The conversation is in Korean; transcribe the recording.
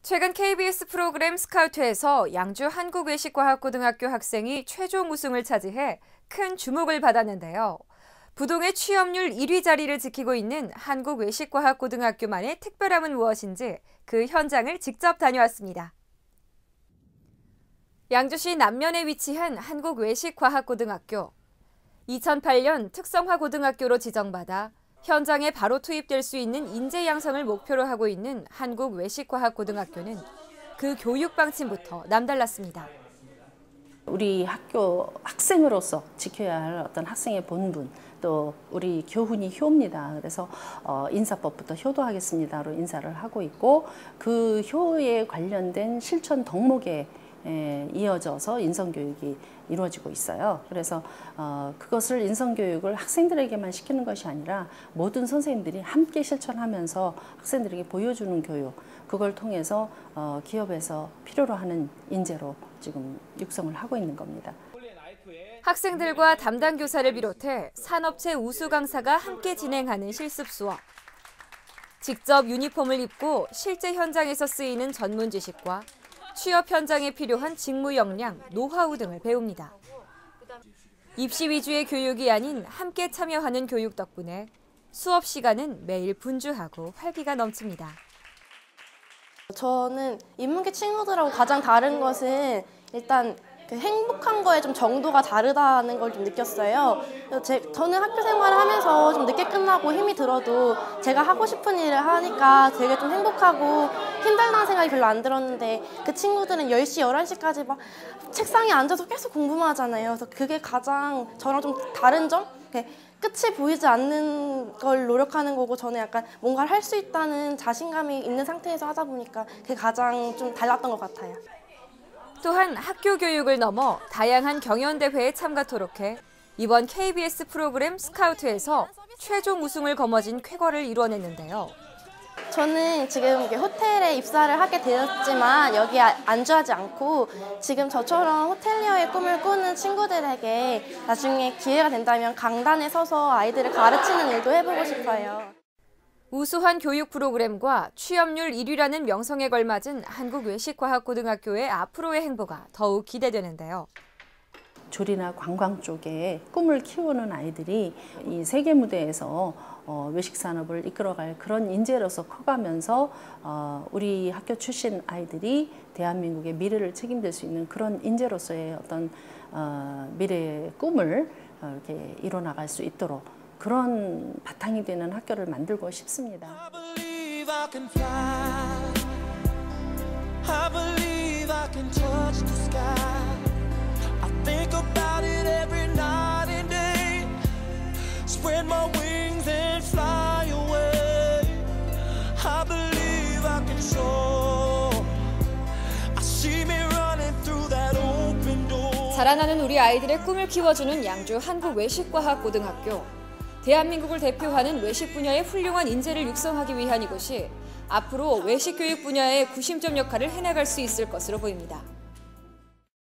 최근 KBS 프로그램 스카우트에서 양주 한국외식과학고등학교 학생이 최종 우승을 차지해 큰 주목을 받았는데요. 부동의 취업률 1위 자리를 지키고 있는 한국외식과학고등학교만의 특별함은 무엇인지 그 현장을 직접 다녀왔습니다. 양주시 남면에 위치한 한국외식과학고등학교. 2008년 특성화고등학교로 지정받아 현장에 바로 투입될 수 있는 인재 양성을 목표로 하고 있는 한국외식과학고등학교는 그 교육 방침부터 남달랐습니다. 우리 학교 학생으로서 지켜야 할 어떤 학생의 본분, 또 우리 교훈이 효입니다. 그래서 인사법부터 효도하겠습니다로 인사를 하고 있고, 그 효에 관련된 실천 덕목에 이어져서 인성교육이 이루어지고 있어요. 그래서 그것을 인성교육을 학생들에게만 시키는 것이 아니라 모든 선생님들이 함께 실천하면서 학생들에게 보여주는 교육, 그걸 통해서 기업에서 필요로 하는 인재로 지금 육성을 하고 있는 겁니다. 학생들과 담당 교사를 비롯해 산업체 우수 강사가 함께 진행하는 실습 수업. 직접 유니폼을 입고 실제 현장에서 쓰이는 전문 지식과 취업 현장에 필요한 직무 역량, 노하우 등을 배웁니다. 입시 위주의 교육이 아닌 함께 참여하는 교육 덕분에 수업 시간은 매일 분주하고 활기가 넘칩니다. 저는 인문계 친구들하고 가장 다른 것은 일단 행복한 거에 좀 정도가 다르다는 걸 좀 느꼈어요. 저는 학교 생활을 하면서 좀 늦게 끝나고 힘이 들어도 제가 하고 싶은 일을 하니까 되게 좀 행복하고 힘들다는 생각이 별로 안 들었는데, 그 친구들은 10시, 11시까지 막 책상에 앉아서 계속 공부만 하잖아요. 그래서 그게 가장 저랑 좀 다른 점? 끝이 보이지 않는 걸 노력하는 거고, 저는 약간 뭔가를 할 수 있다는 자신감이 있는 상태에서 하다 보니까 그게 가장 좀 달랐던 것 같아요. 또한 학교 교육을 넘어 다양한 경연대회에 참가토록 해 이번 KBS 프로그램 스카우트에서 최종 우승을 거머쥔 쾌거를 이뤄냈는데요. 저는 지금 호텔에 입사를 하게 되었지만 여기에 안주하지 않고 지금 저처럼 호텔리어의 꿈을 꾸는 친구들에게 나중에 기회가 된다면 강단에 서서 아이들을 가르치는 일도 해보고 싶어요. 우수한 교육 프로그램과 취업률 1위라는 명성에 걸맞은 한국외식과학고등학교의 앞으로의 행보가 더욱 기대되는데요. 조리나 관광 쪽에 꿈을 키우는 아이들이 이 세계 무대에서 외식 산업을 이끌어갈 그런 인재로서 커가면서 우리 학교 출신 아이들이 대한민국의 미래를 책임질 수 있는 그런 인재로서의 어떤 미래의 꿈을 이렇게 이뤄나갈 수 있도록 그런 바탕이 되는 학교를 만들고 싶습니다. 자라나는 우리 아이들의 꿈을 키워주는 양주 한국외식과학고등학교. 대한민국을 대표하는 외식 분야의 훌륭한 인재를 육성하기 위한 이곳이 앞으로 외식 교육 분야의 구심점 역할을 해나갈 수 있을 것으로 보입니다.